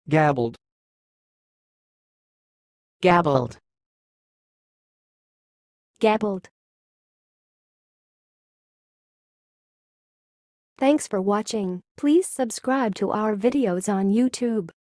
gabelled, gabbled, gabbled. Thanks for watching. Please subscribe to our videos on YouTube.